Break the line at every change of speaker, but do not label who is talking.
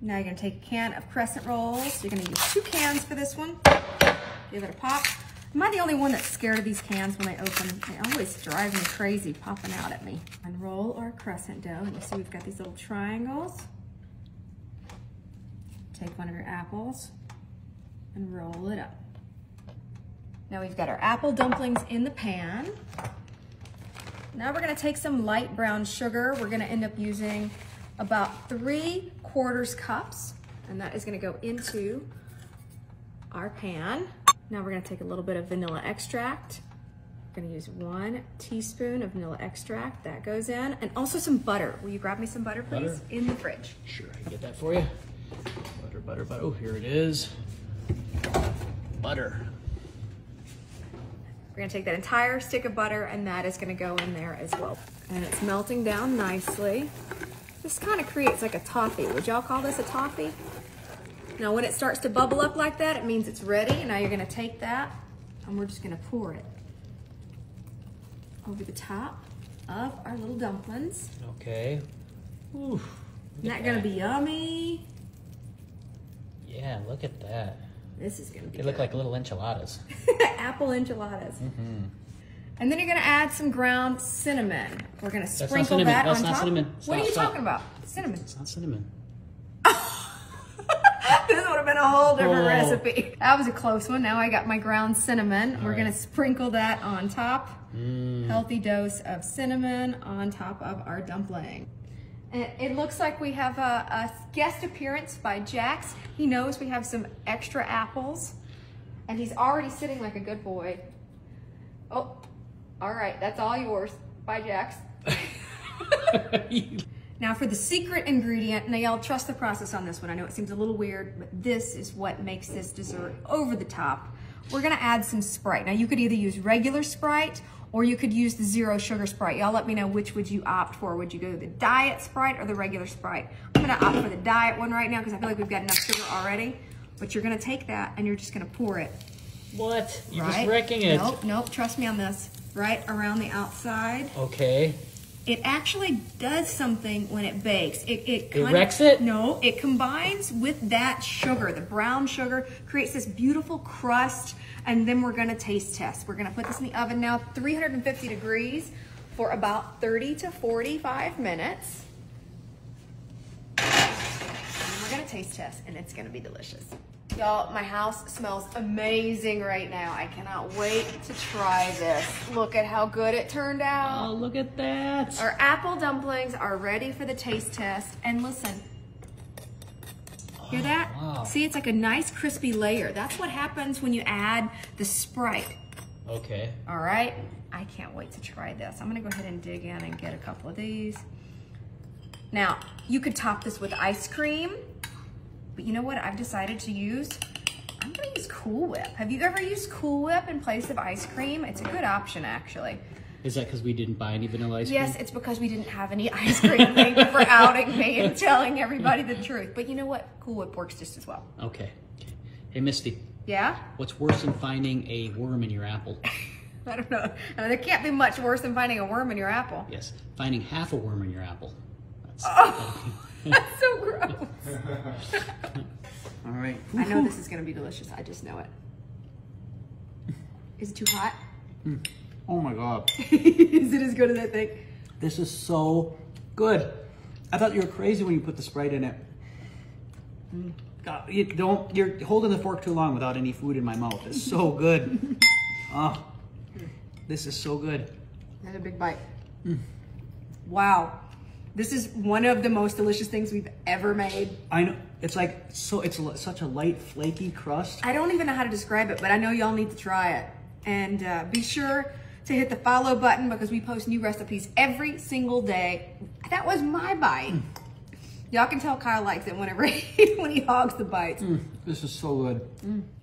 Now you're gonna take a can of crescent rolls. You're gonna use 2 cans for this one. Give it a pop. Am I the only one that's scared of these cans when they open? They always drive me crazy popping out at me. Unroll our crescent dough. And you see we've got these little triangles. Take one of your apples and roll it up. Now we've got our apple dumplings in the pan. Now we're gonna take some light brown sugar. We're gonna end up using about 3/4 cups, and that is gonna go into our pan. Now we're gonna take a little bit of vanilla extract. We're gonna use 1 teaspoon of vanilla extract. That goes in, and also some butter. Will you grab me some butter, please?
Butter?
In the fridge.
Sure, I can get that for you. Butter, butter, butter. Oh, here it is. Butter.
We're gonna take that entire stick of butter, and that is gonna go in there as well. And it's melting down nicely. This kind of creates like a toffee. Would y'all call this a toffee? Now when it starts to bubble up like that, it means it's ready. Now you're gonna take that and we're just gonna pour it over the top of our little dumplings.
Okay. Ooh,
Isn't that gonna be yummy?
Yeah, look at that.
This is gonna be
They look like little enchiladas.
apple enchiladas.
Mm-hmm.
And then you're gonna add some ground cinnamon. We're gonna
That's not
sprinkle
cinnamon.
that
That's
on
not
top.
cinnamon.
What
Stop,
are you
stop.
talking about? Cinnamon.
It's not cinnamon.
This would have been a whole different
Oh.
recipe. That was a close one. Now I got my ground cinnamon. We're gonna sprinkle that on top. Healthy dose of cinnamon on top of our dumpling. And it looks like we have a guest appearance by Jax. He knows we have some extra apples, and he's already sitting like a good boy. Oh, all right, that's all yours. Bye, Jax. Now for the secret ingredient, now y'all trust the process on this one. I know it seems a little weird, but this is what makes this dessert over the top. We're gonna add some Sprite. Now you could either use regular Sprite or you could use the 0 sugar Sprite. Y'all let me know which would you opt for. Would you go the diet Sprite or the regular Sprite? I'm gonna opt for the diet one right now because I feel like we've got enough sugar already. But you're gonna take that and you're just gonna pour it.
What? You're
right?
just wrecking it.
Nope, trust me on this. Right around the outside.
Okay.
It actually does something when it bakes. It
wrecks it?
No, it combines with that sugar. The brown sugar creates this beautiful crust, and then we're gonna taste test. We're gonna put this in the oven now, 350 degrees for about 30 to 45 minutes. And then we're gonna taste test, and it's gonna be delicious. Y'all, my house smells amazing right now. I cannot wait to try this. Look at how good it turned out.
Oh, look at that.
Our apple dumplings are ready for the taste test. And listen, hear that?
Wow.
See, it's like a nice crispy layer. That's what happens when you add the Sprite.
Okay.
All right, I can't wait to try this. I'm gonna go ahead and dig in and get a couple of these. Now, you could top this with ice cream, but you know what I've decided to use? I'm gonna use Cool Whip. Have you ever used Cool Whip in place of ice cream? It's a good option, actually.
Is that because we didn't buy any vanilla ice cream?
Yes, it's because we didn't have any ice cream. Thank you for outing me and telling everybody the truth. But you know what? Cool Whip works just as well.
Okay. Hey, Misty.
Yeah?
What's worse than finding a worm in your apple?
I don't know. No, there can't be much worse than finding a worm in your apple.
Yes, finding half a worm in your apple.
That's so gross.
All right.
I know this is going to be delicious. I just know it. Is it too hot?
Oh my God.
Is it as good as I think?
This is so good. I thought you were crazy when you put the Sprite in it. God, you're holding the fork too long without any food in my mouth. It's so good. Oh, this is so good.
Another big bite. Wow. This is one of the most delicious things we've ever made.
I know. It's like, it's such a light, flaky crust.
I don't even know how to describe it, but I know y'all need to try it. And be sure to hit the follow button because we post new recipes every single day. That was my bite. Y'all can tell Kyle likes it whenever when he hogs the bites.
This is so good.